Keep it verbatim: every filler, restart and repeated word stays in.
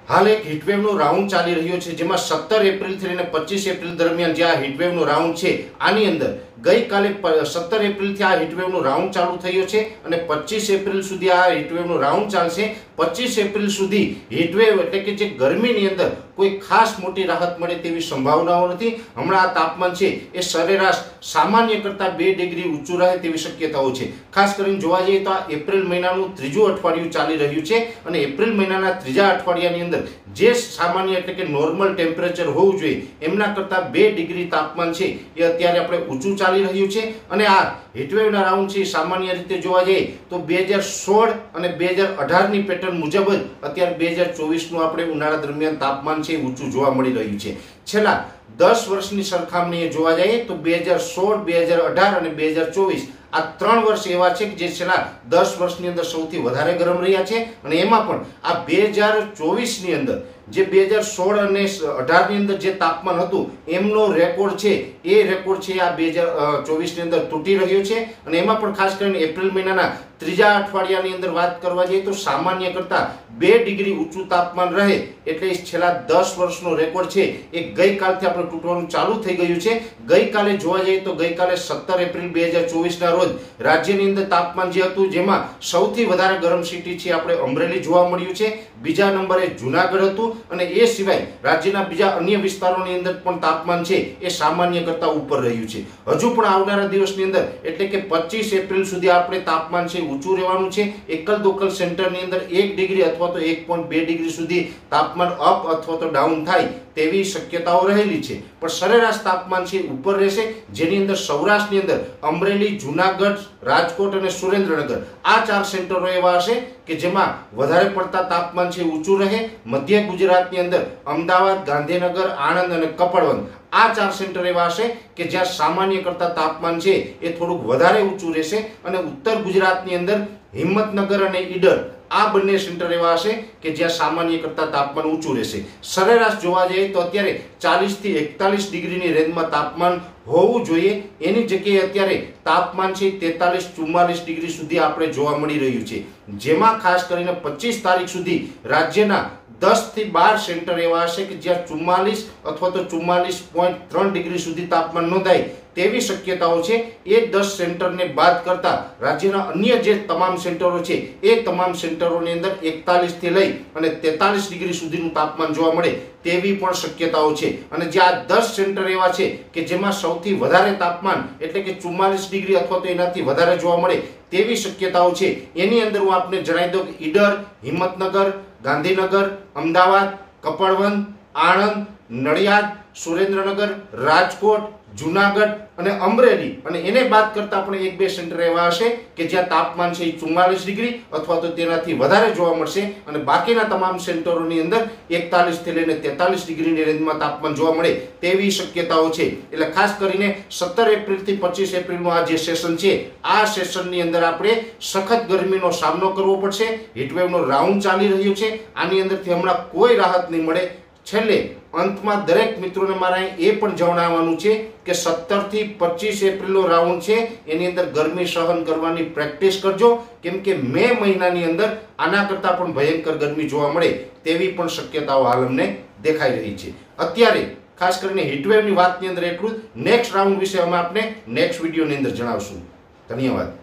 हाल एक हीटवेवનો રાઉન્ડ ચાલી રહ્યો છે, જેમાં સત્તર એપ્રિલ થી લઈને પચીસ એપ્રિલ દરમિયાન જે આ હીટવેવનો રાઉન્ડ છે, આની અંદર ગઈકાલે સત્તર એપ્રિલ થી આ હીટવેવનો રાઉન્ડ ચાલુ થયો છે અને પચીસ એપ્રિલ સુધી આ હીટવેવનો રાઉન્ડ ચાલશે। પચીસ એપ્રિલ સુધી હીટવેવ એટલે કે જે ગરમીની અંદર કોઈ ખાસ મોટી રાહત મળે તેવી સંભાવનાઓ નથી। હમણાં આ તાપમાન છે એ સરેરાશ સામાન્ય કરતાં બે ડિગ્રી ઊંચું રહે તેવી શક્યતાઓ છે। ખાસ કરીને જોવા જઈએ તો આ એપ્રિલ મહિનાનું ત્રીજું અઠવાડિયું ચાલી રહ્યું છે અને એપ્રિલ મહિનાના ત્રીજા અઠવાડિયાની અંદર જે સામાન્ય એટલે કે નોર્મલ ટેમ્પરેચર હોવું જોઈએ એમના કરતાં બે ડિગ્રી તાપમાન છે એ અત્યારે આપણે ઊંચું ચાલી રહ્યું છે। અને આ હીટવેવના રાઉન્ડ છે સામાન્ય રીતે જોવા જઈએ તો બે હજાર સોળ અને બે હજાર અઢારની પેટર્ન મુજબ જ અત્યારે બે હજાર ચોવીસનું આપણે ઉનાળા દરમિયાન તાપમાન છે ઊંચું જોવા મળી રહ્યું છે। છેલ્લા દસ વર્ષની સરખામણીએ જોવા જઈએ તો બે હજાર સોળ બે હજાર અઢાર અને બે હજાર ચોવીસ આ ત્રણ વર્ષ એવા છે કે જે છેલ્લા દસ વર્ષની અંદર સૌથી વધારે ગરમ રહ્યા છે અને એમાં પણ આ બે હજાર ચોવીસની અંદર જે બે હજાર સોળ અને અઢારની અંદર જે તાપમાન હતું એમનો રેકોર્ડ છે એ રેકોર્ડ છે આ બે હજાર ચોવીસની અંદર તૂટી રહ્યો છે। અને એમાં પણ ખાસ કરીને એપ્રિલ મહિનાના ત્રીજા અઠવાડિયાની અંદર વાત કરવા જઈએ તો સામાન્ય કરતાં બે ડિગ્રી ઊંચું તાપમાન રહે એટલે છેલ્લા દસ વર્ષનો રેકોર્ડ છે એ ગઈકાલથી આપણે તૂટવાનું ચાલુ થઈ ગયું છે। ગઈકાલે જોવા જઈએ તો ગઈકાલે સત્તર એપ્રિલ બે હજાર ચોવીસના રોજ રાજ્યની અંદર તાપમાન જે હતું જેમાં સૌથી વધારે ગરમ સિટી છે આપણે અમરેલી જોવા મળ્યું છે, બીજા નંબરે જુનાગઢ હતું અને એ સિવાય રાજ્યના બીજા અન્ય વિસ્તારોની અંદર પણ તાપમાન છે એ સામાન્ય કરતાં ઉપર રહ્યું છે। હજુ પણ આવનારા દિવસની અંદર એટલે કે પચીસ એપ્રિલ સુધી આપણે તાપમાન છે ઊંચું રહેવાનું છે। એકલ દોકલ સેન્ટરની અંદર એક ડિગ્રી અથવા તો એક પોઈન્ટ બે ડિગ્રી સુધી તાપમાન અપ અથવા તો ડાઉન થાય તેવી શક્યતાઓ રહેલી છે, પણ સરેરાશ તાપમાન છે ઉપર રહેશે, જેની અંદર સૌરાષ્ટ્રની અંદર અમરેલી, જુનાગઢ, રાજકોટ અને સુરેન્દ્રનગર આ ચાર સેન્ટરો એવા હશે કે જેમાં વધારે પડતા તાપમાન છે ઊંચું રહે। મધ્ય ગુજરાતની અંદર અમદાવાદ, ગાંધીનગર, આણંદ અને કપડવંજ આ ચાર સેન્ટર એવા હશે કે જ્યાં સામાન્ય કરતાં તાપમાન છે એ થોડુંક વધારે ઊંચું રહેશે। અને ઉત્તર ગુજરાતની અંદર હિંમતનગર અને ઈડર આ બંને સેન્ટર એવા હશે કે જ્યાં સામાન્ય કરતાં તાપમાન ઊંચું રહેશે। સરેરાશ જોવા જઈએ તો અત્યારે ચાલીસ થી એકતાલીસ ડિગ્રીની રેન્જમાં તાપમાન હોવું જોઈએ, એની જગ્યાએ અત્યારે તાપમાન છે તેતાલીસ ચુમ્માલીસ ડિગ્રી સુધી આપણે જોવા મળી રહ્યું છે, જેમાં ખાસ કરીને પચીસ તારીખ સુધી રાજ્યના દસ થી બાર સેન્ટર એવા હશે કે જ્યાં ચુમ્માલીસ અથવા તો ચુમ્માલીસ પોઈન્ટ ત્રણ ડિગ્રી સુધી તાપમાન નોંધાય તેવી શક્યતાઓ છે। એ દસ સેન્ટરને બાદ કરતા રાજ્યના અન્ય જે તમામ સેન્ટરો છે એ તમામ સેન્ટરોની અંદર એકતાલીસ થી લઈ અને તેતાલીસ ડિગ્રી સુધીનું તાપમાન જોવા મળે તેવી પણ શક્યતાઓ છે। અને જે આ દસ સેન્ટર એવા છે કે જેમાં સૌથી વધારે તાપમાન એટલે કે ચુમ્માલીસ ડિગ્રી અથવા તો એનાથી વધારે જોવા મળે તેવી શક્યતાઓ છે, એની અંદર હું આપને જણાવી દઉં કે ઈડર, હિંમતનગર, ગાંધીનગર, અમદાવાદ, કપડવંજ, આણંદ, નડિયાદ, સુરેન્દ્રનગર, રાજકોટ, જુનાગઢ અને અમરેલી અને એને બાદ કરતા પણ એક બે સેન્ટર એવા હશે કે જ્યાં તાપમાન છે ચુમ્માલીસ ડિગ્રી અથવા તો તેનાથી વધારે જોવા મળશે અને બાકીના તમામ સેન્ટરોની અંદર એકતાલીસ થી લઈને તેતાલીસ ડિગ્રીની રેન્જમાં તાપમાન જોવા મળે તેવી શક્યતાઓ છે। એટલે ખાસ કરીને સત્તર એપ્રિલ થી પચીસ એપ્રિલનું આ જે સેશન છે આ સેશનની અંદર આપણે સખત ગરમીનો સામનો કરવો પડશે। હીટવેવનો રાઉન્ડ ચાલી રહ્યો છે, આની અંદરથી હમણાં કોઈ રાહત નહીં મળે। છેલ્લે અંતમાં દરેક મિત્રોને મારે એ પણ જણાવવાનું છે કે સત્તર થી પચીસ એપ્રિલનો રાઉન્ડ છે એની અંદર ગરમી સહન કરવાની પ્રેક્ટિસ કરજો, કેમ કે મે મહિનાની અંદર આના કરતાં પણ ભયંકર ગરમી જોવા મળે તેવી પણ શક્યતાઓ હાલ અમને દેખાઈ રહી છે। અત્યારે ખાસ કરીને હીટવેવની વાતની અંદર એટલું જ, નેક્સ્ટ રાઉન્ડ વિશે અમે આપને નેક્સ્ટ વિડીયોની અંદર જણાવશું। ધન્યવાદ।